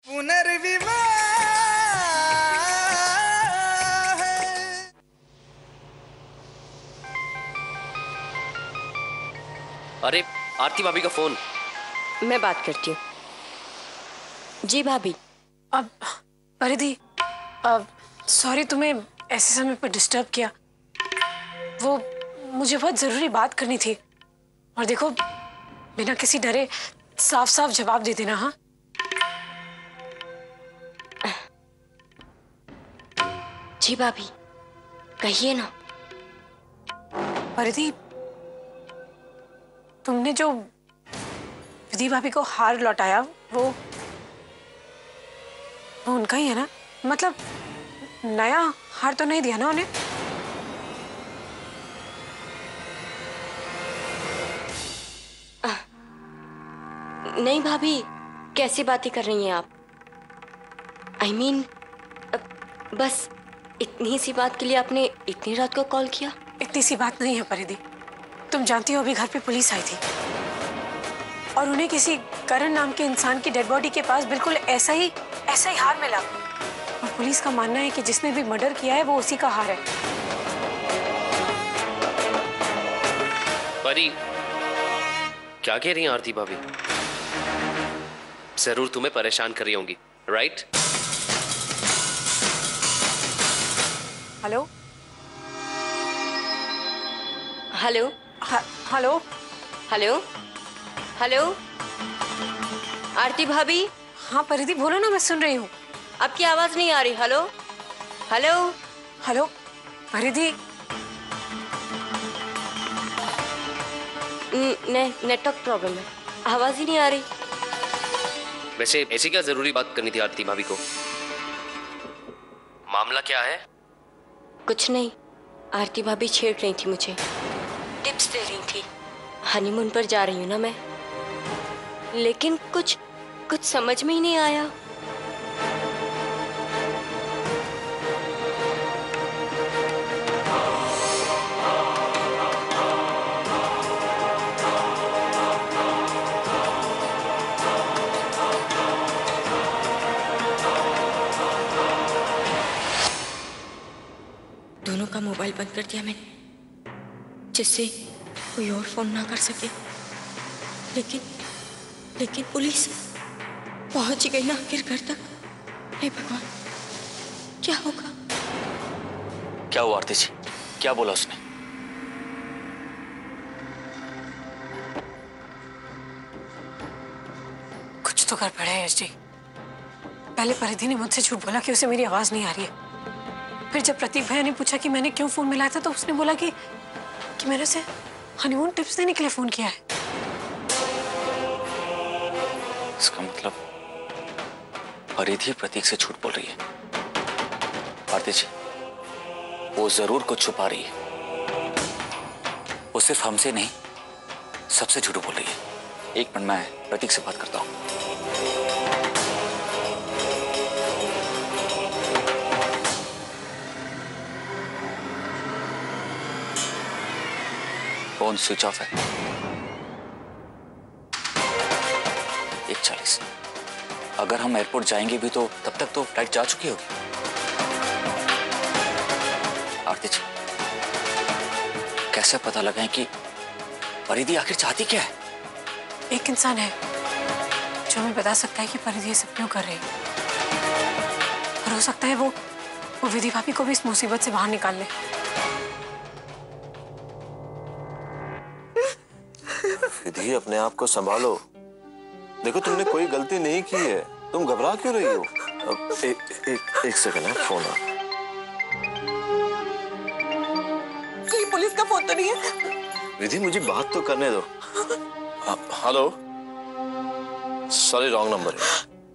पुनर्विवाह है। अरे आरती भाभी का फोन। मैं बात करती हूँ। जी भाभी। अब परिधि, अब सॉरी तुम्हें ऐसे समय पर डिस्टर्ब किया। वो मुझे बहुत जरूरी बात करनी थी और देखो बिना किसी डरे साफ साफ जवाब दे देना। हाँ जी भाभी कहिए ना। परिधि, तुमने जो विधि भाभी को हार लौटाया वो उनका ही है ना? मतलब नया हार तो नहीं दिया ना उन्हें? नहीं भाभी, कैसी बातें कर रही हैं आप? I mean, बस इतनी सी बात के लिए आपने इतनी रात को कॉल किया? इतनी सी बात नहीं है परिधि। तुम जानती हो अभी घर पे पुलिस आई थी और उन्हें किसी करण नाम के इंसान की डेड बॉडी के पास बिल्कुल ऐसा ही हार मिला और पुलिस का मानना है कि जिसने भी मर्डर किया है वो उसी का हार है। परी, क्या कह रही हैं आरती भाभी? जरूर तुम्हें परेशान कर रही होंगी, right? Hello hello hello hello hello Aarti भाभी। हाँ परिधि बोलो ना, मैं सुन रही हूँ। आपकी आवाज नहीं आ रही। Hello hello hello Paridhi. Network problem है, आवाज ही नहीं आ रही। वैसे ऐसी क्या जरूरी बात करनी थी आरती भाभी को? मामला क्या है? कुछ नहीं, आरती भाभी छेड़ रही थी मुझे, टिप्स दे रही थी। हनीमून पर जा रही हूँ ना मैं, लेकिन कुछ समझ में ही नहीं आया। दोनों का मोबाइल बंद कर दिया मैंने, जिससे कोई और फोन ना कर सके। लेकिन पुलिस पहुंच गई ना आखिर घर तक। हे भगवान, क्या होगा? क्या हुआ आरती जी? क्या बोला उसने? कुछ तो कर पड़े यश जी। पहले परिधि ने मुझसे झूठ बोला कि उसे मेरी आवाज नहीं आ रही है। फिर जब प्रतीक भैया ने पूछा कि मैंने क्यों फोन मिलाया था, तो उसने बोला कि मैंने उसे हनीमून टिप्स देने के लिए फोन किया है। इसका मतलब परिधि प्रतीक से झूठ बोल रही है। आरती जी, वो जरूर कुछ छुपा रही है। वो सिर्फ हमसे नहीं, सबसे झूठ बोल रही है। एक मिनट, मैं प्रतीक से बात करता हूँ। फोन स्विच ऑफ है। 1:40। अगर हम एयरपोर्ट जाएंगे भी तो तब तक तो फ्लाइट जा चुकी होगी। आरती जी, कैसे पता लगाएं कि परिधि आखिर चाहती क्या है? एक इंसान है जो हमें बता सकता है कि परिधि ये सब क्यों कर रही है, और हो सकता है वो विधि भाभी को भी इस मुसीबत से बाहर निकाल ले। विधि, अपने आप को संभालो। देखो, तुमने कोई गलती नहीं की है, तुम घबरा क्यों रही हो? एक सेकंड है, फोन आ। कहीं पुलिस का फोन तो नहीं है? विधि, मुझे बात तो करने दो। हेलो, सॉरी, रॉन्ग नंबर है।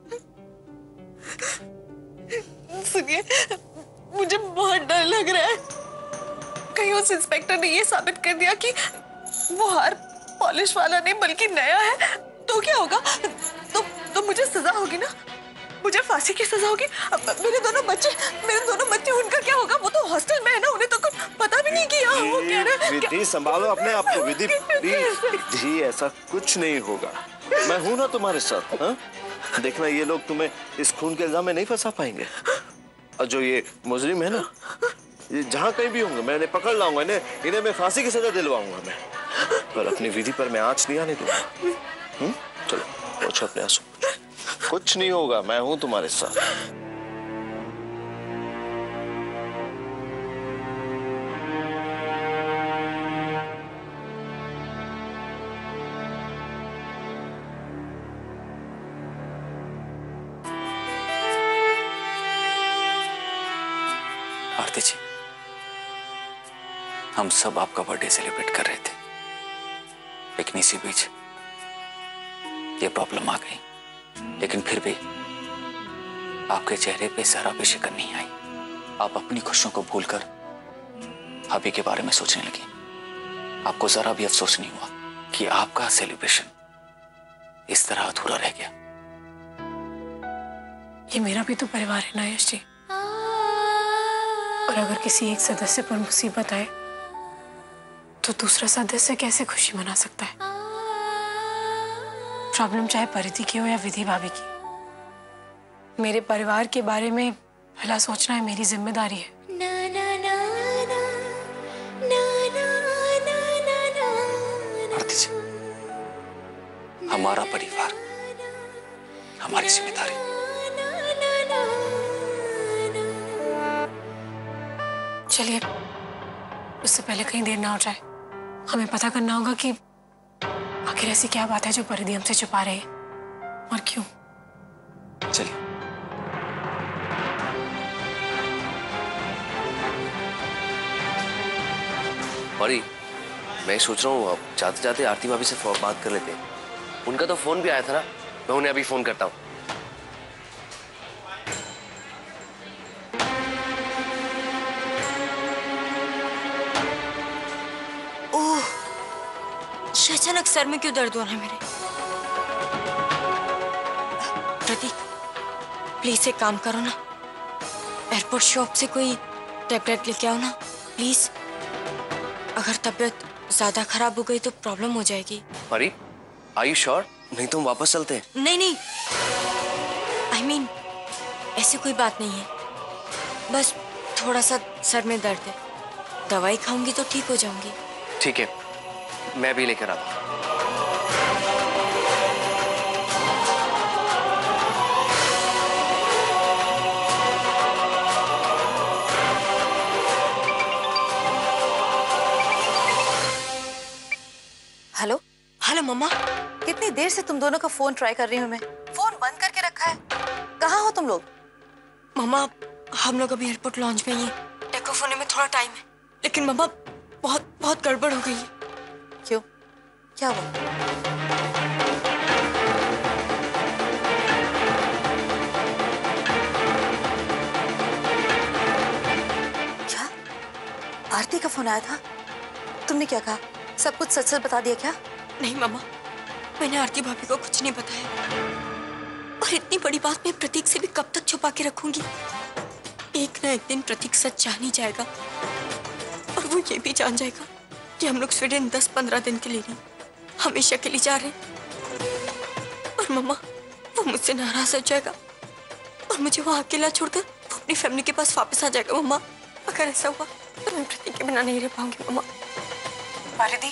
सुनिए, मुझे बहुत डर लग रहा है। कहीं उस इंस्पेक्टर ने ये साबित कर दिया कि वो हार पॉलिश वाला नहीं बल्कि नया है, तो क्या होगा? तो मुझे सजा होगी ना? मुझे फांसी की सजा होगी। मेरे दोनों बच्चे, उनका क्या होगा? वो तो हॉस्टल में है ना, उन्हें तो कुछ पता भी नहीं किया। वो कह रहे हैं। विधि, संभालो अपने आप को। विधि प्लीज। विधि, ऐसा कुछ नहीं होगा, मैं हूं ना तुम्हारे साथ। हाँ? देखना ये लोग तुम्हें इस खून के इल्जाम में नहीं फंसा पाएंगे। और जो ये मुजरिम है ना, ये जहाँ कहीं भी होंगे मैं इन्हें पकड़ लाऊंगा, इन्हें मैं फांसी की सजा दिलवाऊंगा मैं, पर अपनी विधि पर मैं आंच नहीं आने दूंगा। चलो पोछो अपने आंसू। कुछ नहीं होगा, मैं हूं तुम्हारे साथ। आरती जी, हम सब आपका बर्थडे सेलिब्रेट कर रहे थे, लेकिन इसी बीच ये प्रॉब्लम आ गई। लेकिन फिर भी आपके चेहरे पे जरा भी शिकन नहीं आई। आप अपनी खुशियों को भूलकर अभी के बारे में सोचने लगी। आपको जरा भी अफसोस नहीं हुआ कि आपका सेलिब्रेशन इस तरह अधूरा रह गया। ये मेरा भी तो परिवार है ना यश जी, और अगर किसी एक सदस्य पर मुसीबत आए तो दूसरा सदस्य कैसे खुशी मना सकता है? प्रॉब्लम चाहे परिधि की हो या विधि भाभी की, मेरे परिवार के बारे में भला सोचना है मेरी जिम्मेदारी है। आरती जी, हमारा परिवार हमारी जिम्मेदारी। चलिए, उससे पहले कहीं देर ना हो जाए, हमें पता करना होगा कि आखिर ऐसी क्या बात है जो परिधि हमसे छुपा रही है और क्यों। चलिए। और मैं सोच रहा हूँ अब जाते जाते आरती भाभी से बात कर लेते हैं। उनका तो फोन भी आया था ना, मैं उन्हें अभी फोन करता हूँ। अचानक सर में क्यों दर्द हो रहा है मेरे? प्रतीक, प्लीज एक काम करो ना, एयरपोर्ट शॉप से कोई टैबलेट लेके आओ ना प्लीज। अगर तबीयत ज्यादा खराब हो गई तो प्रॉब्लम हो जाएगी। परी, आर यू श्योर? नहीं तो हम वापस चलते हैं। नहीं नहीं, I mean, ऐसी कोई बात नहीं है, बस थोड़ा सा सर में दर्द है, दवाई खाऊंगी तो ठीक हो जाऊंगी। ठीक है, मैं भी लेकर आता हूँ। हेलो हेलो मम्मा। कितनी देर से तुम दोनों का फोन ट्राई कर रही हूँ मैं, फोन बंद करके रखा है। कहाँ हो तुम लोग? मम्मा, हम लोग अभी एयरपोर्ट लॉन्च में ही हैं। टेक ऑफ होने में थोड़ा टाइम है, लेकिन मम्मा बहुत बहुत गड़बड़ हो गई है। क्यों, क्या हुआ? क्या आरती का फोन आया था? तुमने क्या कहा? सब कुछ सच सच बता दिया क्या? नहीं मम्मा, मैंने आरती भाभी को कुछ नहीं बताया, और इतनी बड़ी बात मैं प्रतीक से भी कब तक छुपा के रखूंगी? एक ना एक दिन प्रतीक सच जान ही जाएगा, और वो ये भी जान जाएगा कि हम लोग स्वीडन 10-15 दिन के लिए नहीं, हमेशा के लिए जा रहे हैं। और मम्मा, वो मुझसे नाराज हो जाएगा और मुझे वहाँ अकेला छोड़कर वो अपनी फैमिली के पास वापस आ जाएगा। मम्मा, अगर ऐसा हुआ तो मैं प्रतीक के बिना नहीं रह पाऊंगी। मम्मा। परिधि,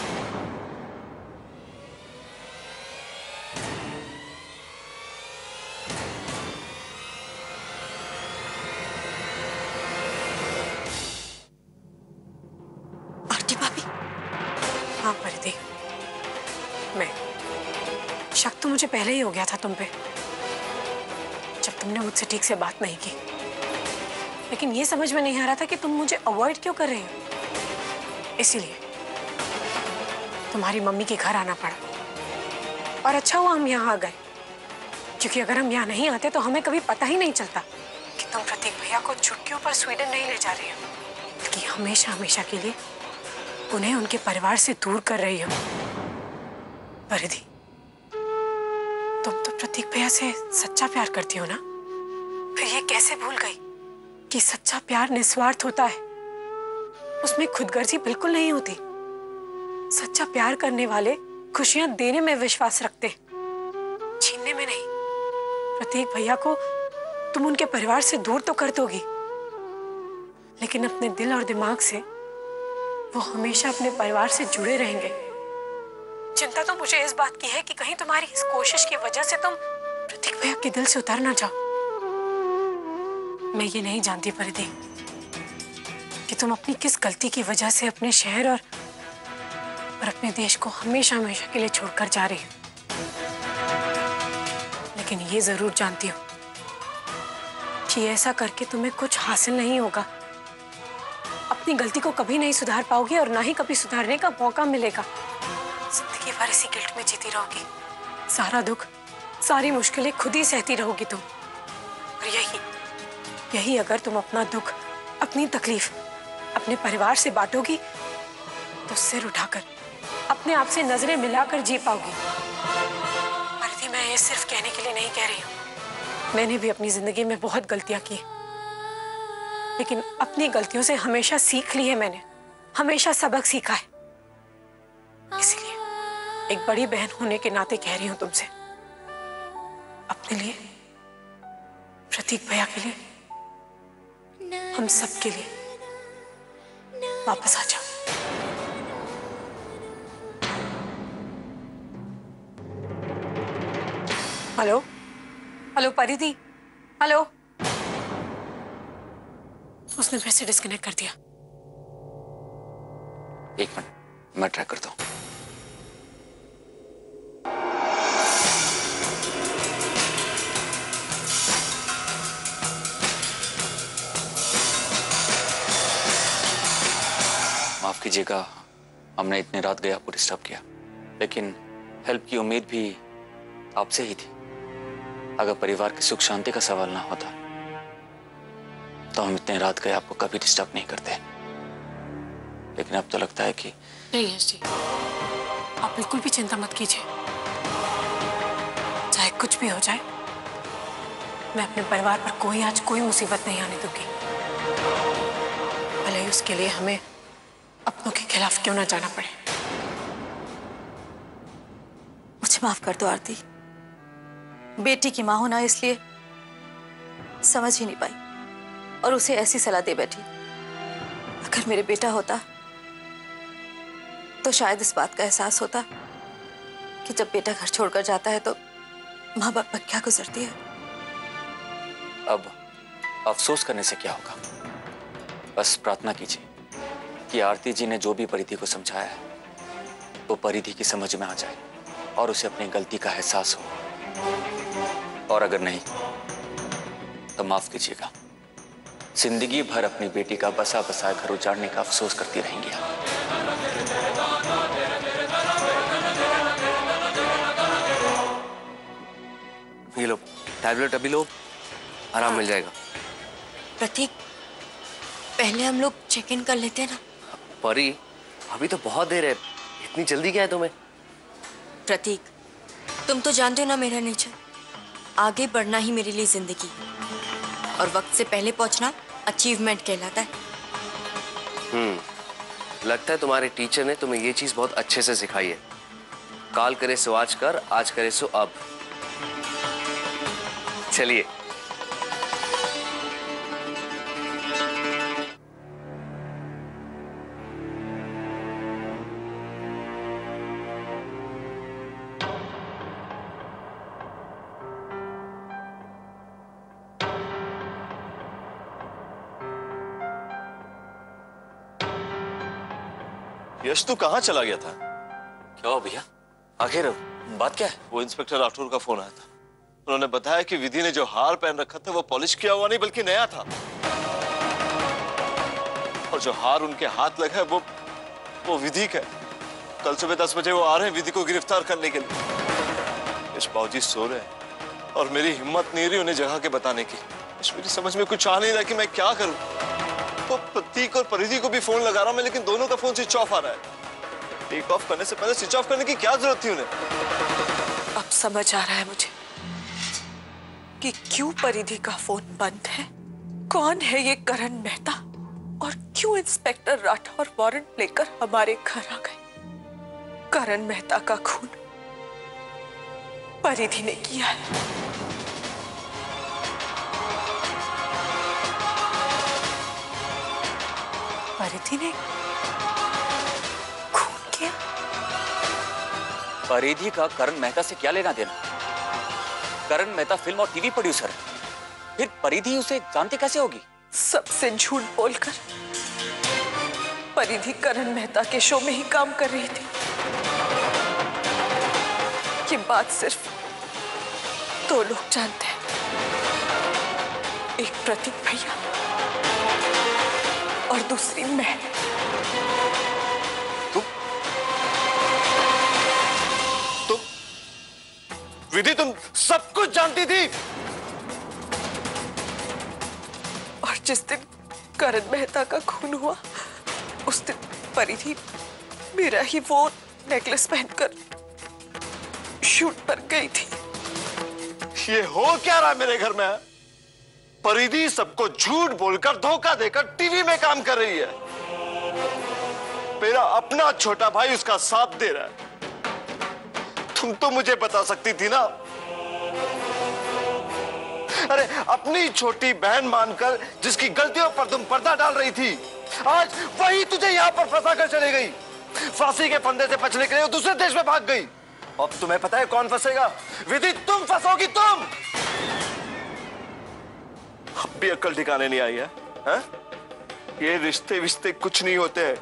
आरती भाभी। हाँ परिधि, मैं शक तो मुझे पहले ही हो गया था तुम पे, जब तुमने मुझसे ठीक से बात नहीं की। लेकिन ये समझ में नहीं आ रहा था कि तुम मुझे अवॉइड क्यों कर रही हो। इसीलिए तुम्हारी मम्मी के घर आना पड़ा, और अच्छा हुआ हम यहाँ आ गए, क्योंकि अगर हम यहाँ नहीं आते तो हमें कभी पता ही नहीं चलता कि तुम प्रतीक भैया को छुट्टियों पर स्वीडन नहीं ले जा रही हो, बल्कि हमेशा हमेशा के लिए उन्हें उनके परिवार से दूर कर रही हो। परिधि, तुम तो प्रतीक भैया से सच्चा प्यार करती हो ना, फिर ये कैसे भूल गई कि सच्चा प्यार निस्वार्थ होता है, उसमें खुदगर्जी बिल्कुल नहीं होती। सच्चा प्यार करने वाले खुशियां देने में विश्वास रखते, छीनने में नहीं। प्रतीक भैया को तुम उनके परिवार से दूर तो कर दोगी, लेकिन अपने दिल और दिमाग से वो हमेशा अपने परिवार से जुड़े रहेंगे। चिंता तो मुझे इस बात की है कि कहीं तुम्हारी इस कोशिश की वजह से तुम प्रतीक भैया के दिल से उतर ना जाओ। मैं ये नहीं जानती परिधि कि तुम अपनी किस गलती की वजह से अपने शहर और अपने देश को हमेशा हमेशा के लिए छोड़कर जा रही हो, लेकिन ये जरूर जानती हो कि ऐसा करके तुम्हें कुछ हासिल नहीं होगा। अपनी गलती को कभी नहीं सुधार पाओगी और ना ही कभी सुधारने का मौका मिलेगा। जिंदगी भर इसी गिल्ट में जीती रहोगी, सारा दुख सारी मुश्किलें खुद ही सहती रहोगी तुम। और यही अगर तुम अपना दुख अपनी तकलीफ अपने परिवार से बांटोगी तो सिर उठाकर अपने आप से नजरें मिलाकर जी पाओगी। परिधि, मैं ये सिर्फ कहने के लिए नहीं कह रही हूँ। मैंने भी अपनी जिंदगी में बहुत गलतियां की, लेकिन अपनी गलतियों से हमेशा सीख ली है। मैंने हमेशा सबक सीखा है। इसलिए एक बड़ी बहन होने के नाते कह रही हूं तुमसे, अपने लिए, प्रतीक भैया के लिए, हम सब के लिए वापस आ जाओ। Hello hello Paridhi, hello. उसने फिर से डिस्कनेक्ट कर दिया। एक मिनट, मैं ट्राई करता हूँ। माफ कीजिएगा, हमने इतनी रात गए आपको डिस्टर्ब किया, लेकिन हेल्प की उम्मीद भी आपसे ही थी। अगर परिवार की सुख शांति का सवाल ना होता तो हम इतने रात गए आपको कभी डिस्टर्ब नहीं करते। लेकिन अब तो लगता है कि नहीं यश जी, आप बिल्कुल भी चिंता मत कीजिए। चाहे कुछ भी हो जाए, मैं अपने परिवार पर आज कोई मुसीबत नहीं आने दूंगी, भले ही उसके लिए हमें अपनों के खिलाफ क्यों ना जाना पड़े। मुझे माफ कर दो आरती, बेटी की मां होना इसलिए समझ ही नहीं पाई और उसे ऐसी सलाह दे बैठी। अगर मेरे बेटा होता तो शायद इस बात का एहसास होता कि जब बेटा घर छोड़कर जाता है तो माँ बाप पर क्या गुजरती है। अब अफसोस करने से क्या होगा, बस प्रार्थना कीजिए कि आरती जी ने जो भी परिधि को समझाया है वो परिधि की समझ में आ जाए और उसे अपनी गलती का एहसास हो। और अगर नहीं तो माफ कीजिएगा, जिंदगी भर अपनी बेटी का बसा बसाया घर उजाड़ने का अफसोस करती रहेंगी आप। ये लो टैबलेट, अभी लो, आराम मिल जाएगा। प्रतीक, पहले हम लोग चेक इन कर लेते हैं ना। परी, अभी तो बहुत देर है, इतनी जल्दी क्या है तुम्हें? प्रतीक, तुम तो जानते हो ना मेरा नेचर, आगे बढ़ना ही मेरे लिए जिंदगी, और वक्त से पहले पहुंचना अचीवमेंट कहलाता है। लगता है तुम्हारे टीचर ने तुम्हें ये चीज बहुत अच्छे से सिखाई है। काल करे सो आज कर, आज करे सो अब। चलिए। यश, तू कहाँ चला गया था? क्या हुआ भैया, आखिर बात क्या है? वो इंस्पेक्टर राठौर का फोन आया था। उन्होंने बताया कि विधि ने जो हार पहन रखा था वो पॉलिश किया हुआ नहीं बल्कि नया था, और जो हार उनके हाथ लगा है वो विधि का है। कल सुबह 10 बजे वो आ रहे हैं विधि को गिरफ्तार करने के लिए। यश, बाबूजी सो रहे हैं और मेरी हिम्मत नहीं रही उन्हें जगह के बताने की। यश, मेरी समझ में कुछ आ नहीं रहा कि मैं क्या करूं। तो प्रतीक और परिधि को भी फोन लगा रहा हूं मैं, लेकिन दोनों का फोन स्विच ऑफ आ रहा है। टेक ऑफ करने से पहले स्विच ऑफ करने की क्या जरूरत थी उन्हें? अब समझ आ रहा है मुझे कि क्यों परिधि का फोन बंद है, कौन है ये करण मेहता, और क्यों इंस्पेक्टर राठौर वारंट लेकर हमारे घर आ गए। करण मेहता का खून परिधि ने किया है। परिधि ने खून किया? परिधि का करण मेहता से क्या लेना देना? करण मेहता फिल्म और टीवी प्रोड्यूसर है, फिर परिधि उसे जानती कैसे होगी? सबसे झूठ बोलकर परिधि करण मेहता के शो में ही काम कर रही थी। ये बात सिर्फ 2 लोग जानते हैं, एक प्रतीक भैया और दूसरी मैं। विधि, तुम सब कुछ जानती थी। और जिस दिन करण मेहता का खून हुआ उस दिन परिधि मेरा ही वो नेकलेस पहनकर शूट पर गई थी। ये हो क्या रहा है मेरे घर में? परिधि सबको झूठ बोलकर, धोखा देकर टीवी में काम कर रही है। मेरा अपना छोटा भाई उसका साथ दे रहा है। तुम तो मुझे बता सकती थी ना। अरे अपनी छोटी बहन मानकर जिसकी गलतियों पर तुम पर्दा डाल रही थी, आज वही तुझे यहां पर फंसा कर चली गई। फांसी के फंदे से बचने के लिए वो दूसरे देश में भाग गई। अब तुम्हें पता है कौन फंसेगा? विधि, तुम फंसोगी। तुम अब भी अक्ल ठिकाने नहीं आई है, हा? ये रिश्ते विश्ते कुछ नहीं होते हैं,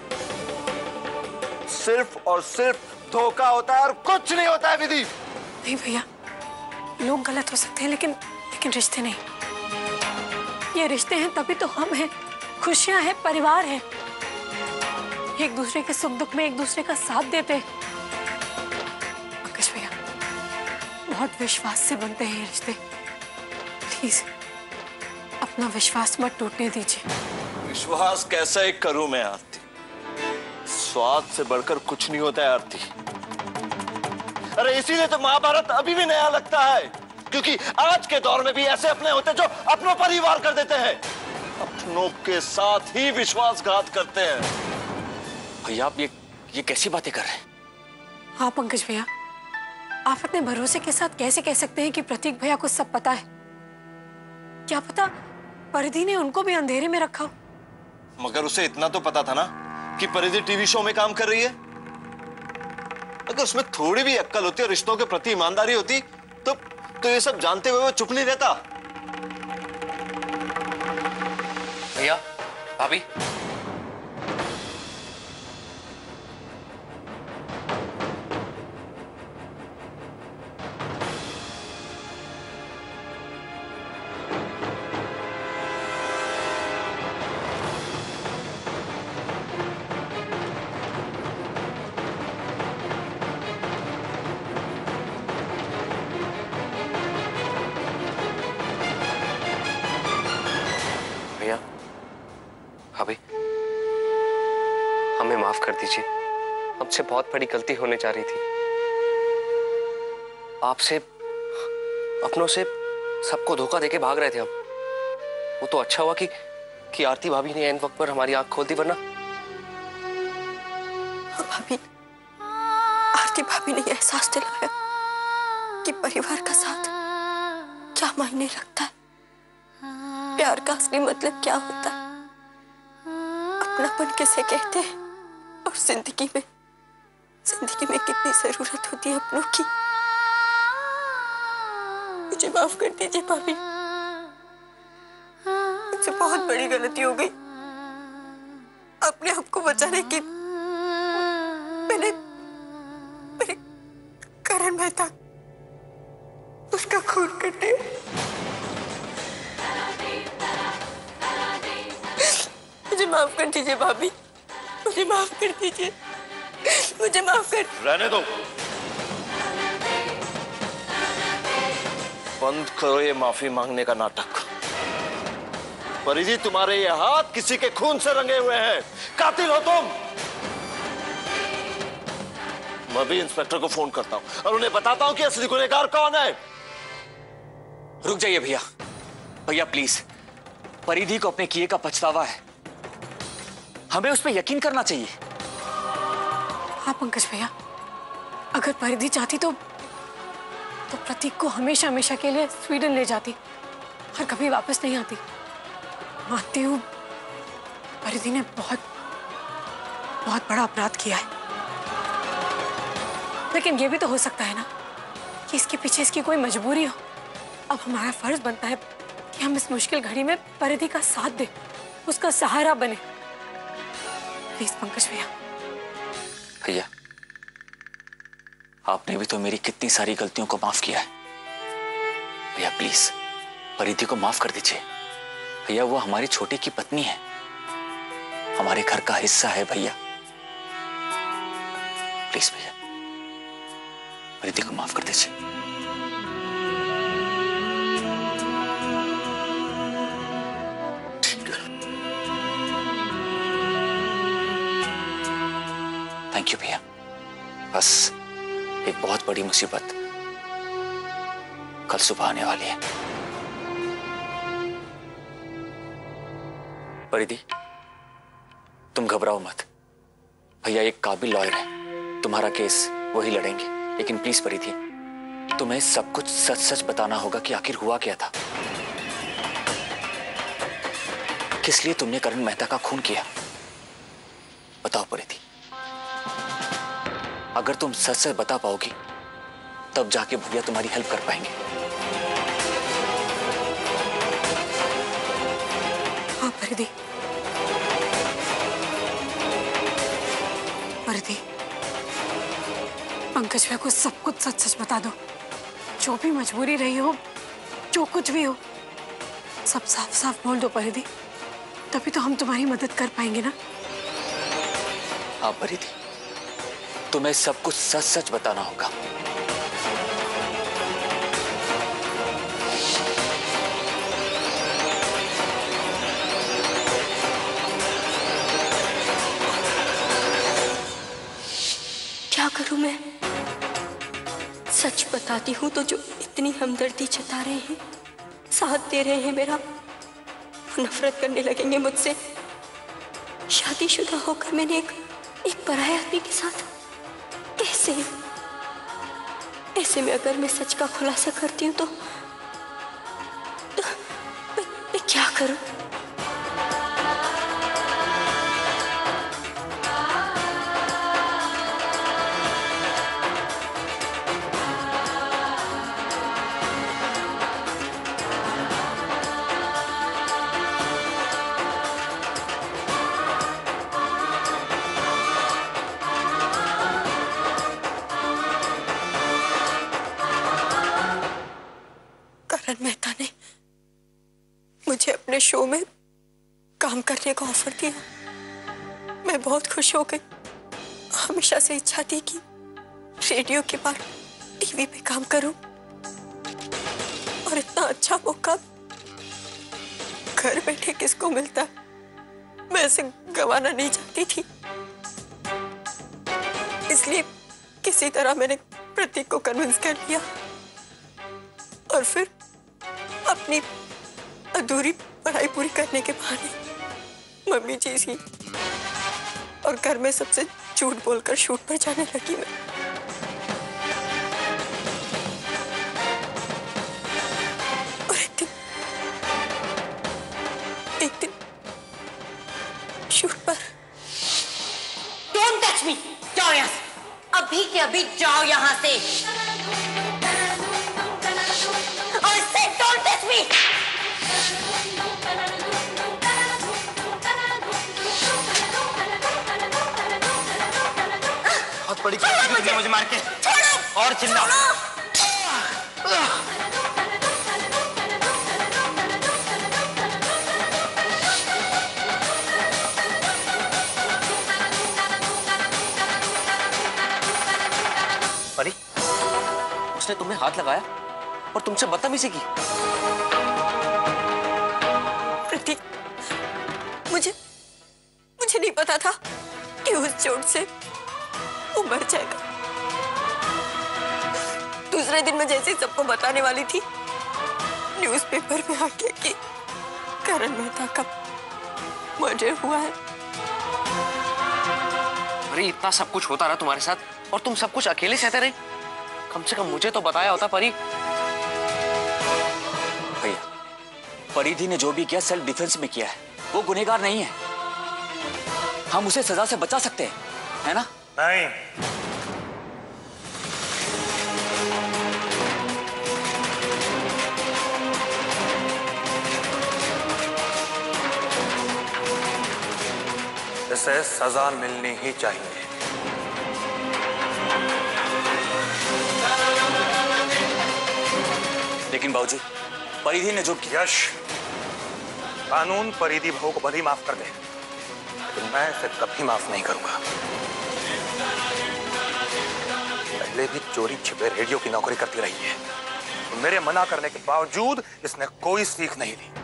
सिर्फ और सिर्फ धोखा होता है और कुछ नहीं होता है। विधि, नहीं भैया, लोग गलत हो सकते हैं लेकिन रिश्ते नहीं। ये रिश्ते हैं तभी तो हम हैं, खुशियां हैं, परिवार है, एक दूसरे के सुख दुख में एक दूसरे का साथ देते हैं। पंकज भैया, बहुत विश्वास से बनते हैं ये रिश्ते, प्लीज अपना विश्वास मत टूटने दीजिए। विश्वास कैसे करूं मैं आरती? स्वाद से बढ़कर कुछ नहीं होता है आरती। अरे इसीलिए तो महाभारत अभी भी नया लगता है, क्योंकि आज के दौर में भी ऐसे अपने होते जो अपनों पर ही वार कर देते हैं, अपनों के साथ ही विश्वासघात करते हैं। भैया आप ये कैसी बातें कर रहे हैं? हाँ पंकज भैया, आप अपने भरोसे के साथ कैसे कह सकते हैं कि प्रतीक भैया को सब पता है? क्या पता परिधि ने उनको भी अंधेरे में रखा हो। मगर उसे इतना तो पता था ना कि परिधि टीवी शो में काम कर रही है। अगर उसमें थोड़ी भी अक्ल होती और रिश्तों के प्रति ईमानदारी होती तो ये सब जानते हुए वो चुप नहीं रहता। भैया, भाभी, भाभी, हमें माफ कर दीजिए। हमसे बहुत बड़ी गलती होने जा रही थी। आपसे, अपनों से सबको धोखा देके भाग रहे थे हम। वो तो अच्छा हुआ कि आरती भाभी ने ऐन वक्त पर हमारी आंख खोल दी, वरना भाभी, आरती भाभी ने एहसास दिलाया कि परिवार का साथ क्या मायने रखता है, प्यार का असली मतलब क्या होता है, अपनापन किसे कहते हैं, और जिंदगी में कितनी जरूरत होती है अपनों की। मुझे माफ कर दीजिए भाभी, मुझसे बहुत बड़ी गलती हो गई। अपने आप को बचाने की मैंने करण मेहता उसका खून कर दिया। मुझे माफ कर दीजिए भाभी, मुझे माफ कर दीजिए, मुझे माफ कर। रहने दो, बंद करो ये माफी मांगने का नाटक। परिधि, तुम्हारे ये हाथ किसी के खून से रंगे हुए हैं, कातिल हो तुम। मैं भी इंस्पेक्टर को फोन करता हूं और उन्हें बताता हूं कि असली गुनहगार कौन है। रुक जाइए भैया, भैया प्लीज, परिधि को अपने किए का पछतावा है, हमें उस पर यकीन करना चाहिए। हाँ पंकज भैया, अगर परिधि चाहती तो प्रतीक को हमेशा हमेशा के लिए स्वीडन ले जाती और कभी वापस नहीं आती। मानती हूँ परिधि ने बहुत बहुत बड़ा अपराध किया है, लेकिन ये भी तो हो सकता है ना कि इसके पीछे इसकी कोई मजबूरी हो। अब हमारा फर्ज बनता है कि हम इस मुश्किल घड़ी में परिधि का साथ दें, उसका सहारा बने। प्लीज पंकज भैया। भैया, आपने भी तो मेरी कितनी सारी गलतियों को माफ किया है। भैया प्लीज परिधि को माफ कर दीजिए। भैया वो हमारी छोटी की पत्नी है, हमारे घर का हिस्सा है भैया। प्लीज भैया परिधि को माफ कर दीजिए। थैंक यू भैया। बस एक बहुत बड़ी मुसीबत कल सुबह आने वाली है। परिधि तुम घबराओ मत, भैया एक काबिल लॉयर है, तुम्हारा केस वही लड़ेंगे। लेकिन प्लीज परिधि तुम्हें सब कुछ सच सच बताना होगा कि आखिर हुआ क्या था, किस लिए तुमने करण मेहता का खून किया। बताओ परिधि, अगर तुम सच सच बता पाओगी तब जाके भैया तुम्हारी हेल्प कर पाएंगे। हाँ परिधि, परिधि पंकज भैया को सब कुछ सच सच बता दो। जो भी मजबूरी रही हो, जो कुछ भी हो, सब साफ साफ बोल दो परिधि, तभी तो हम तुम्हारी मदद कर पाएंगे ना। हाँ परिधि तुम्हें सब कुछ सच सच बताना होगा। क्या करूं मैं? सच बताती हूँ तो जो इतनी हमदर्दी जता रहे हैं, साथ दे रहे हैं मेरा, वो नफरत करने लगेंगे मुझसे। शादीशुदा होकर मैंने एक पराये आदमी के साथ कैसे? ऐसे में अगर मैं सच का खुलासा करती हूँ तो मैं क्या करूं? करण मेहता ने मुझे अपने शो में काम करने का ऑफर दिया। मैं बहुत खुश हो गई। हमेशा से इच्छा थी कि रेडियो के बाद टीवी पे काम करूं, और इतना अच्छा मौका घर बैठे किसको मिलता, मैं इसे गंवाना नहीं चाहती थी। इसलिए किसी तरह मैंने प्रतीक को कन्विंस कर लिया, और फिर अपनी अधूरी पढ़ाई पूरी करने के बहाने मम्मी जी सी और घर में सबसे झूठ बोलकर शूट पर जाने लगी मैं। और एक दिन शूट पर डोंट टच मी, जाओ यहाँ से, अभी के अभी जाओ यहाँ से। और से डोंट टच मी। बहुत बड़ी गलती की मुझे मार के। और चिल्ला। परी, उसने तुम्हें हाथ लगाया और तुमसे बदतमीजी की। प्रतीक, मुझे नहीं पता था कि उस चोट से वो मर जाएगा। दूसरे दिन मैं जैसे सबको बताने वाली थी, न्यूज़पेपर में आ गया कि करण मेहता का मर्डर हुआ है। परी, इतना सब कुछ होता रहा तुम्हारे साथ और तुम सब कुछ अकेले सहते रहे। कम से कम मुझे तो बताया होता परी। भैया, परिधि ने जो भी किया सेल्फ डिफेंस में किया है, वो गुनहगार नहीं है। हम उसे सजा से बचा सकते हैं, है ना? नहीं, इसे सजा मिलनी ही चाहिए। लेकिन बाबूजी, परिधि ने जो किया। यश, कानून परिधि बहू को भले ही माफ कर दे, लेकिन मैं इसे कभी माफ नहीं करूंगा। पहले भी चोरी छिपे रेडियो की नौकरी करती रही है, तो मेरे मना करने के बावजूद इसने कोई सीख नहीं ली।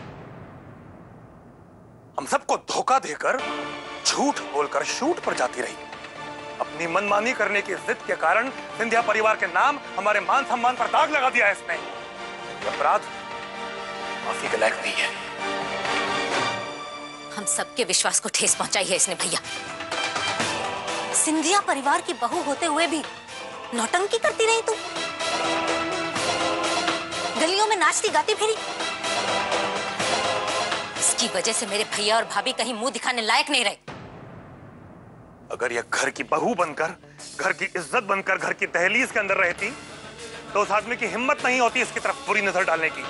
हम सबको धोखा देकर, झूठ बोलकर शूट पर जाती रही। अपनी मनमानी करने की जिद के कारण सिंधिया परिवार के नाम, हमारे मान सम्मान पर दाग लगा दिया है इसने। यह अपराध माफी के लायक नहीं है। हम सबके विश्वास को ठेस पहुंचाई है इसने भैया। सिंधिया परिवार की बहू होते हुए भी नौटंकी करती रही तू, गलियों में नाचती गाती फिरी। इसकी वजह से मेरे भैया और भाभी कहीं मुंह दिखाने लायक नहीं रहे। अगर यह घर की बहू बनकर, घर की इज्जत बनकर घर की दहलीज के अंदर रहती, तो उस आदमी की हिम्मत नहीं होती इसकी तरफ बुरी नजर डालने की।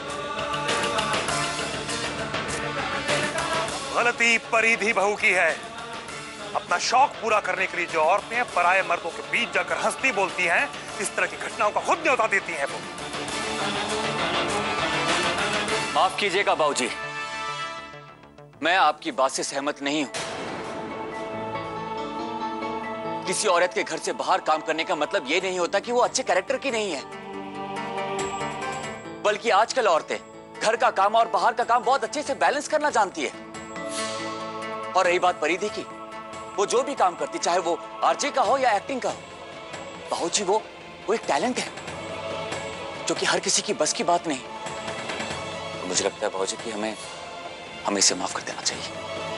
गलती परिधि बहू की है। अपना शौक पूरा करने के लिए जो औरतें पराये मर्दों के बीच जाकर हंसती बोलती हैं, इस तरह की घटनाओं का खुद न्योता देती हैं वो। माफ कीजिएगा बाबूजी, मैं आपकी बात से सहमत नहीं हूं। किसी औरत के घर से बाहर काम करने का मतलब यह नहीं होता कि वो अच्छे कैरेक्टर की नहीं है, बल्कि आजकल औरतें घर का काम और बाहर का काम बहुत अच्छे से बैलेंस करना जानती है। और रही बात परिधि की, वो जो भी काम करती, चाहे वो आरजे का हो या एक्टिंग का हो, बाबूजी वो एक टैलेंट है जो कि हर किसी की बस की बात नहीं। तो मुझे लगता है बाबूजी कि हमें इसे माफ कर देना चाहिए।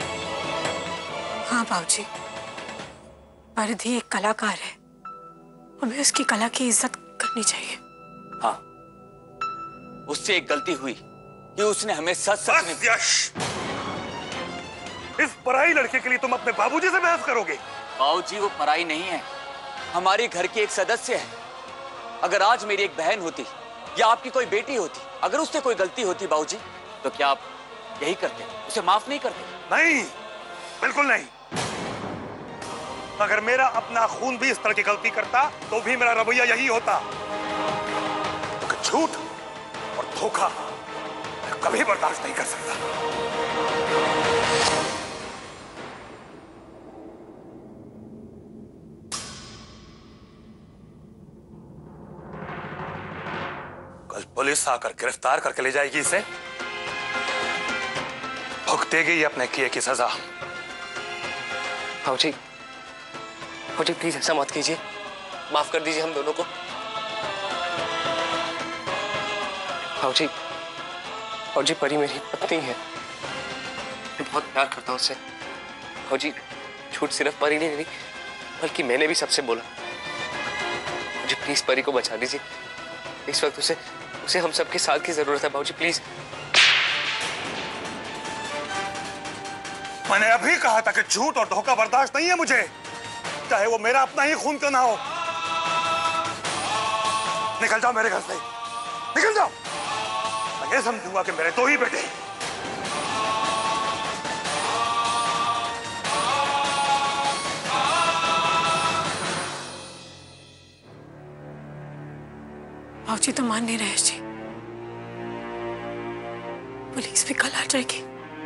हाँ बाबूजी, परिधि एक कलाकार है, हमें उसकी कला की इज्जत करनी चाहिए। हाँ, उससे एक गलती हुई कि उसने हमें सच में। यश, इस पराई लड़के के लिए तुम अपने बाबूजी से बहस करोगे? बाबूजी वो पराई नहीं है, हमारी घर की एक सदस्य है। अगर आज मेरी एक बहन होती या आपकी कोई बेटी होती, अगर उससे कोई गलती होती बाबूजी, तो क्या आप यही करते, उसे माफ नहीं करते? नहीं, बिल्कुल नहीं। अगर मेरा अपना खून भी इस तरह की गलती करता, तो भी मेरा रवैया यही होता। तो झूठ और धोखा मैं कभी बर्दाश्त नहीं कर सकता। कल पुलिस आकर गिरफ्तार करके ले जाएगी इसे, भुगतेगी अपने किए की सजा। भाऊजी, भाऊजी प्लीज ऐसा मत कीजिए, माफ कर दीजिए हम दोनों को। भाऊजी, भाऊजी परी मेरी पत्नी है, मैं बहुत प्यार करता हूँ उससे। भाऊजी, झूठ सिर्फ परी ने नहीं, बल्कि मैंने भी सबसे बोला। भाऊजी प्लीज परी को बचा दीजिए, इस वक्त उसे हम सबके साथ की जरूरत है। भाऊजी प्लीज। मैंने अभी कहा था कि झूठ और धोखा बर्दाश्त नहीं है मुझे, चाहे वो मेरा अपना ही खून क्यों ना हो। निकल जाओ मेरे घर से, निकल जाओ। मैं ये समझूंगा कि मेरे दो ही बेटे। भाऊजी तो मान नहीं रहे जी, पुलिस भी कल आ जाएगी।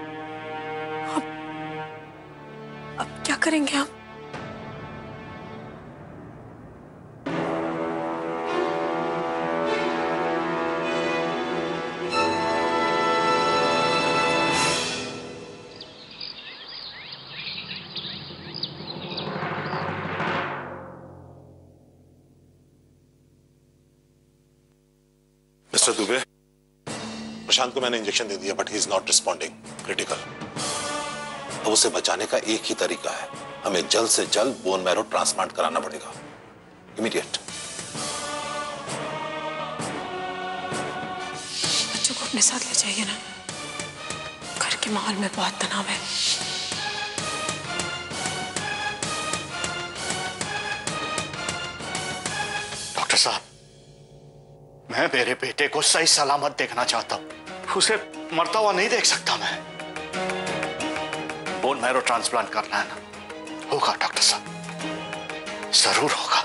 अब क्या करेंगे हम? मिस्टर दुबे, प्रशांत को मैंने इंजेक्शन दे दिया, but he is not responding, critical. अब उसे बचाने का एक ही तरीका है, हमें जल्द से जल्द बोन मैरो ट्रांसप्लांट कराना पड़ेगा, इमीडिएट। बच्चों को अपने साथ ले जाइए ना, घर के माहौल में बहुत तनाव है। साहब, मैं मेरे बेटे को सही सलामत देखना चाहता हूं, उसे मरता हुआ नहीं देख सकता मैं। बोन मैरो ट्रांसप्लांट करना है ना, होगा डॉक्टर साहब, जरूर होगा।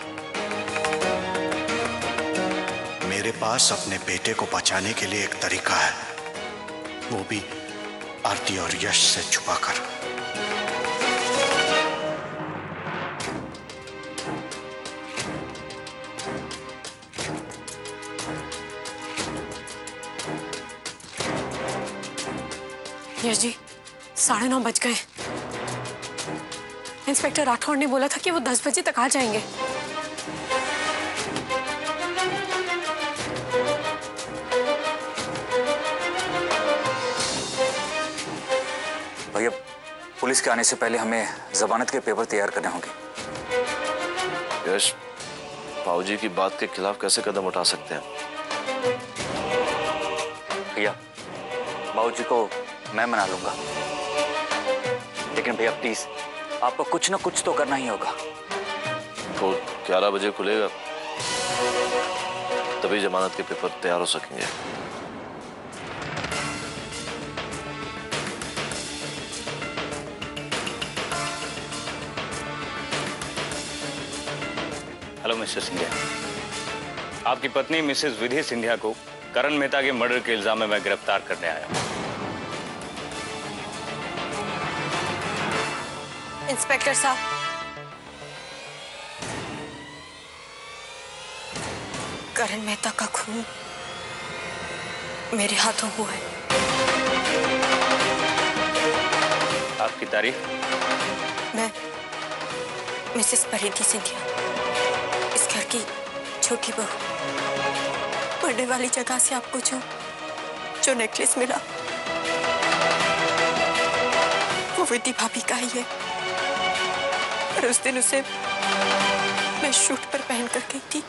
मेरे पास अपने बेटे को बचाने के लिए एक तरीका है, वो भी आरती और यश से छुपाकर। यश जी, 9:30 बज गए। इंस्पेक्टर राठौड़ ने बोला था कि वो 10 बजे तक आ जाएंगे। भैया, पुलिस के आने से पहले हमें जमानत के पेपर तैयार करने होंगे। यश, बाबूजी की बात के खिलाफ कैसे कदम उठा सकते हैं? भैया, बाबूजी को मैं मना लूंगा, लेकिन भैया प्लीज आपको कुछ ना कुछ तो करना ही होगा। तो 11 बजे खुलेगा, तभी जमानत के पेपर तैयार हो सकेंगे। हेलो मिस्टर सिंधिया, आपकी पत्नी मिसेस विधि सिंधिया को करण मेहता के मर्डर के इल्जाम में मैं गिरफ्तार करने आया हूं। इंस्पेक्टर साहब, करण मेहता का खून मेरे हाथों हुआ है। आपकी तारीफ? मैं मिसेस परिधि सिंधिया, इस घर की छोटी बहू। मरने वाली जगह से आपको जो नेकलेस मिला, वो विधि भाभी का ही है। और उस दिन उसे मैं शूट पर पहन कर गई थी।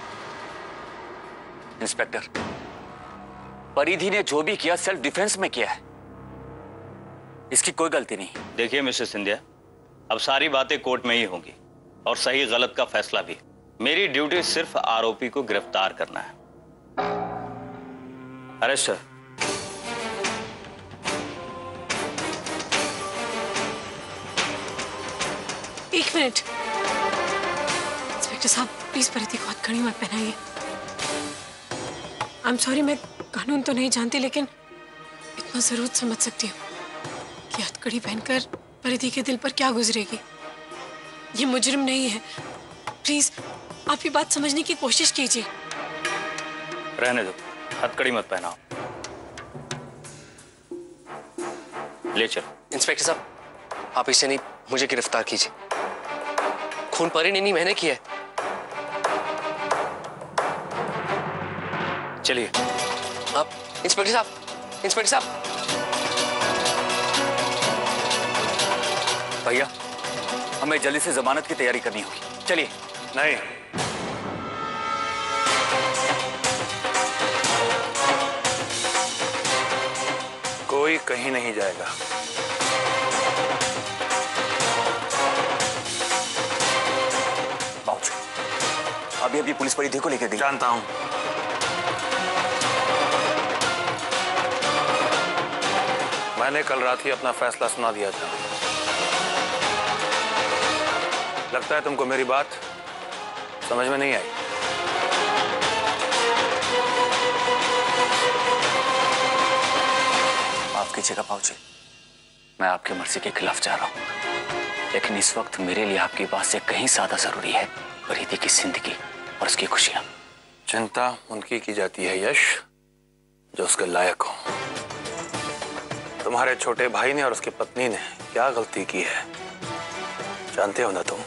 इंस्पेक्टर, परिधि ने जो भी किया सेल्फ डिफेंस में किया है, इसकी कोई गलती नहीं। देखिए मिस्टर सिंधिया, अब सारी बातें कोर्ट में ही होंगी और सही गलत का फैसला भी। मेरी ड्यूटी सिर्फ आरोपी को गिरफ्तार करना है। Arrest sir. एक मिनट इंस्पेक्टर साहब, प्लीज परिधि को हथकड़ी मत पहनाइए। आई एम सॉरी, मैं कानून तो नहीं जानती, लेकिन इतना जरूर समझ सकती हूँ कि हथकड़ी पहनकर परिधि के दिल पर क्या गुजरेगी। ये मुजरिम नहीं है। प्लीज आप ये बात समझने की कोशिश कीजिए। रहने दो, हथकड़ी मत पहनाओ। ले चलो। इंस्पेक्टर साहब, आप इसे नहीं, मुझे गिरफ्तार कीजिए। खून परी ने नहीं, मैंने किया है। चलिए। आप इंस्पेक्टर साहब, इंस्पेक्टर साहब। भैया, हमें जल्दी से जमानत की तैयारी करनी होगी। चलिए। नहीं, कोई कहीं नहीं जाएगा। बाबूजी, अभी पुलिस परिधि को लेकर गई। जानता हूं। मैंने कल रात ही अपना फैसला सुना दिया था। लगता है तुमको मेरी बात समझ में नहीं आई। माफ कीजिएगा बाबूजी, मैं आपकी मर्जी के खिलाफ जा रहा हूं, लेकिन इस वक्त मेरे लिए आपकी बात से कहीं ज्यादा जरूरी है परिधि की जिंदगी और उसकी खुशियां। चिंता उनकी की जाती है यश, जो उसके लायक हो। तुम्हारे छोटे भाई ने और उसकी पत्नी ने क्या गलती की है जानते हो ना तुम?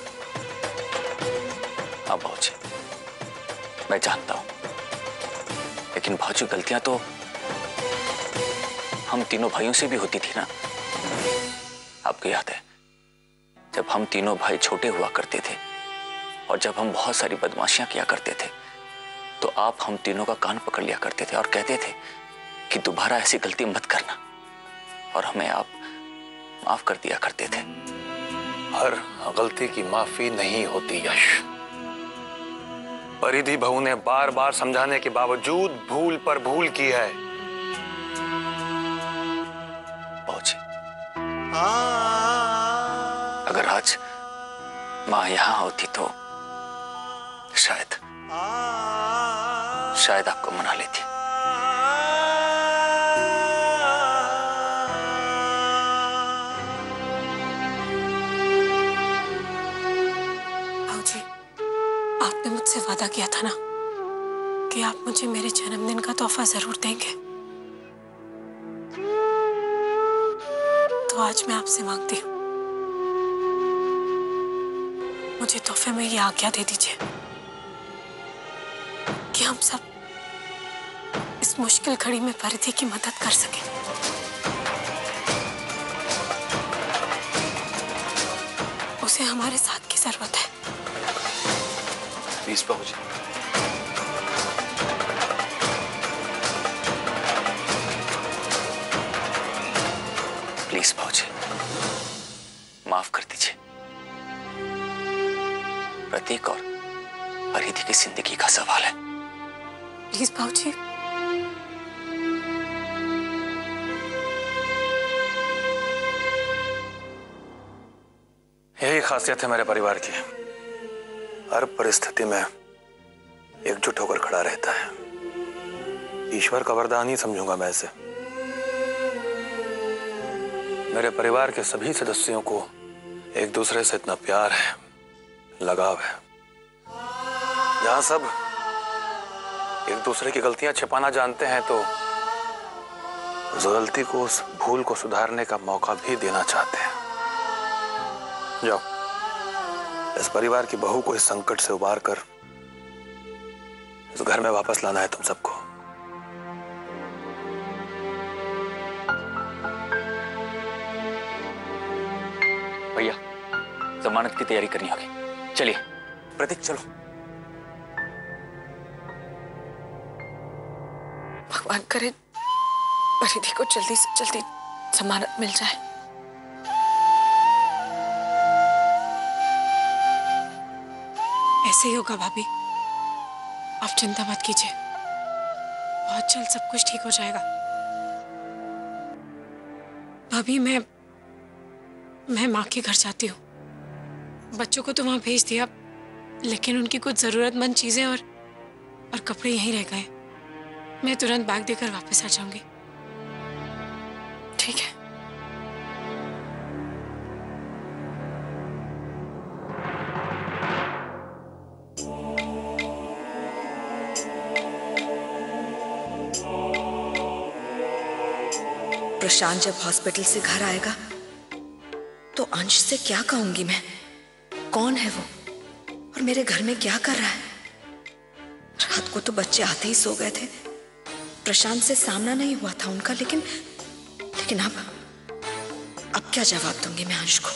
हाँ बाबूजी, मैं जानता हूं, लेकिन बाबूजी गलतियां तो हम तीनों भाइयों से भी होती थी ना। आपको याद है जब हम तीनों भाई छोटे हुआ करते थे और जब हम बहुत सारी बदमाशियां किया करते थे, तो आप हम तीनों का कान पकड़ लिया करते थे और कहते थे कि दोबारा ऐसी गलती मत करना, और हमें आप माफ कर दिया करते थे। हर गलती की माफी नहीं होती यश। परिधि बहू ने बार बार समझाने के बावजूद भूल पर भूल की है। पहुंचे। अगर आज मां यहां होती तो शायद आपको मना लेती। भाऊजी, आपने मुझसे वादा किया था ना कि आप मुझे मेरे जन्मदिन का तोहफा जरूर देंगे, तो आज मैं आपसे मांगती हूँ, मुझे तोहफे में ये आज्ञा दे दीजिए कि हम सब इस मुश्किल घड़ी में परिधि की मदद कर सकें। उसे हमारे साथ की जरूरत है। प्लीज पहुंचे। प्लीज पहुंचे, माफ कर दीजिए। प्रतीक और परिधि की जिंदगी का सवाल है। प्लीज भाऊजी। यही खासियत है मेरे परिवार की, हर परिस्थिति में एकजुट होकर खड़ा रहता है। ईश्वर का वरदान ही समझूंगा मैं इसे। मेरे परिवार के सभी सदस्यों को एक दूसरे से इतना प्यार है, लगाव है। जहां सब एक दूसरे की गलतियां छिपाना जानते हैं, तो उस गलती को, उस भूल को सुधारने का मौका भी देना चाहते हैं। जाओ, इस परिवार की बहू को इस संकट से उबार कर इस घर में वापस लाना है तुम सबको। भैया, जमानत की तैयारी करनी होगी। चलिए प्रतीक, चलो। भगवान करे परिधि को जल्दी से जल्दी जमानत मिल जाए। ऐसे ही होगा भाभी, आप चिंता मत कीजिए, बहुत जल्द सब कुछ ठीक हो जाएगा। भाभी, मैं माँ के घर जाती हूँ। बच्चों को तो वहां भेज दिया, लेकिन उनकी कुछ जरूरतमंद चीजें और कपड़े यहीं रह गए। मैं तुरंत बैग देकर वापस आ जाऊंगी। ठीक है। प्रशांत जब हॉस्पिटल से घर आएगा तो अंश से क्या कहूंगी मैं? कौन है वो और मेरे घर में क्या कर रहा है? रात को तो बच्चे आते ही सो गए थे। प्रशांत से सामना नहीं हुआ था उनका, लेकिन अब क्या जवाब दूंगी मैं अंश को?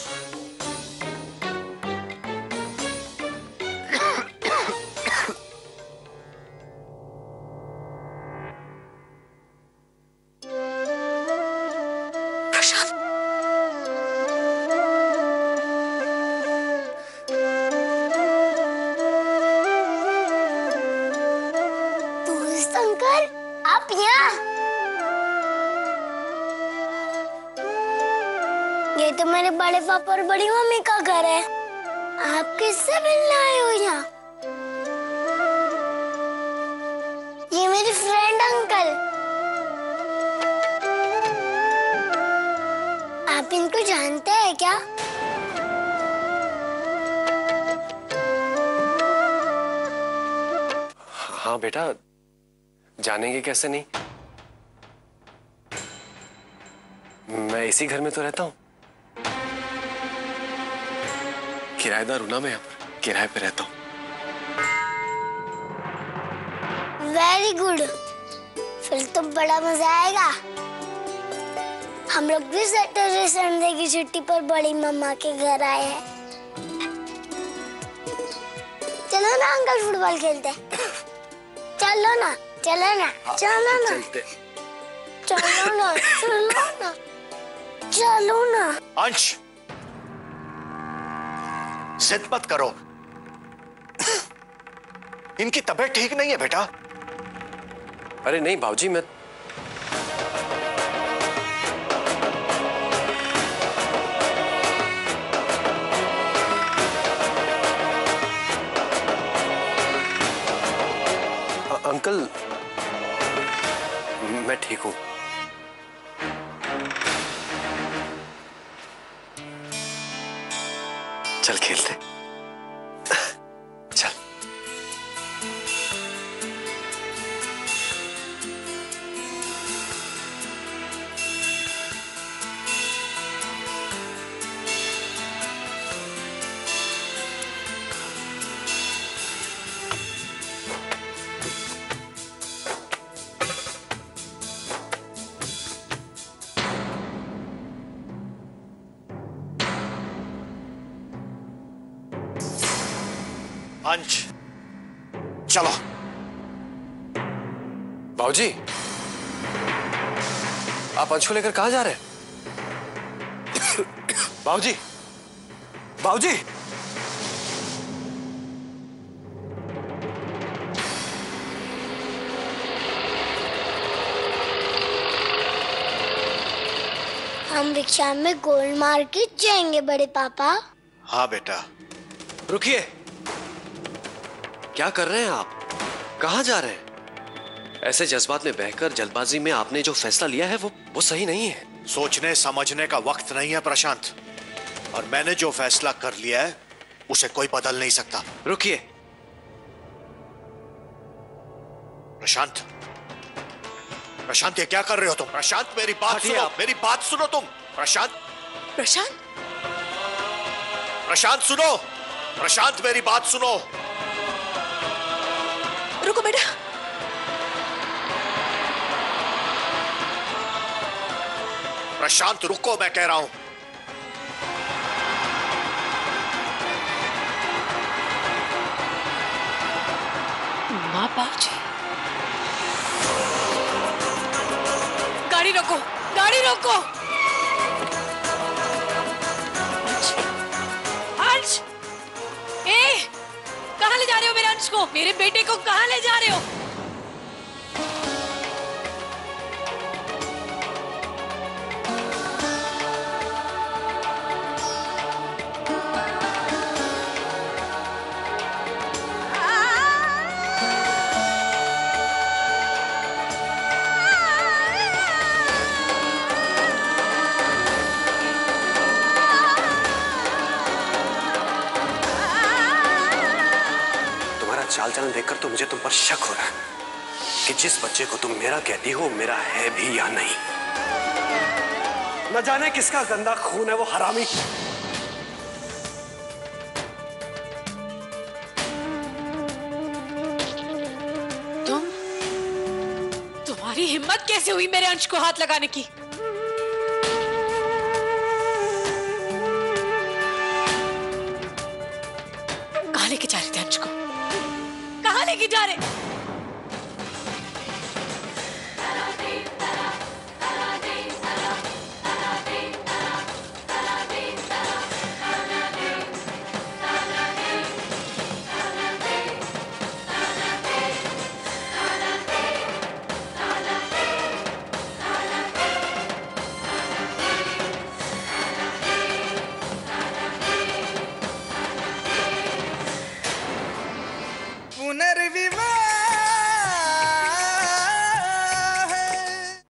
ये तो मेरे बड़े पापा और बड़ी मम्मी का घर है। आप किससे मिलने आए हो यहाँ? ये मेरी फ्रेंड अंकल। आप इनको जानते हैं क्या? हाँ बेटा, जानेंगे कैसे नहीं। मैं इसी घर में तो रहता हूँ। किराएदार हूं ना मैं, यहाँ पर किराए पे रहता हूँ। वेरी गुड, फिर तो बड़ा मजा आएगा। हम लोग भी सैटरडे संडे की छुट्टी पर बड़ी मम्मा के घर आए हैं। चलो ना अंकल, फुटबॉल खेलते। चलो ना, चलो ना, चलो ना, चलो ना, चलो ना, चलो ना। अंश, जिद मत करो। इनकी तबीयत ठीक नहीं है बेटा। अरे नहीं बाबूजी, मैं अंकल मैं ठीक हूं। चल खेलते। चल। अंश चलो। बाबूजी, आप अंश को लेकर कहां जा रहे हैं? बाबूजी, बाबूजी, हम रिक्शा में गोल मार के जाएंगे बड़े पापा। हाँ बेटा। रुकिए, क्या कर रहे हैं आप? कहां जा रहे हैं? ऐसे जज्बात में बहकर जल्दबाजी में आपने जो फैसला लिया है वो सही नहीं है। सोचने समझने का वक्त नहीं है प्रशांत, और मैंने जो फैसला कर लिया है उसे कोई बदल नहीं सकता। रुकिए। प्रशांत, प्रशांत ये क्या कर रहे हो तुम? प्रशांत मेरी बात सुनो, मेरी बात सुनो तुम। प्रशांत, प्रशांत, प्रशांत सुनो, प्रशांत मेरी बात सुनो। रुको बेटा। प्रशांत रुको, मैं कह रहा हूं। माँ बाबूजी, गाड़ी रोको, गाड़ी रोको। अंश, कहां ले जा रहे हो मेरे अंश को? मेरे बेटे को कहां ले जा रहे हो? चाल चलन देखकर तो मुझे तुम पर शक हो रहा है कि जिस बच्चे को तुम मेरा कहती हो मेरा है भी या नहीं। न जाने किसका गंदा खून है वो हरामी। तुम्हारी हिम्मत कैसे हुई मेरे अंश को हाथ लगाने की? कहां लेके जा रहे थे अंश को? कहां लेके जा रहे? पुनर्विवाह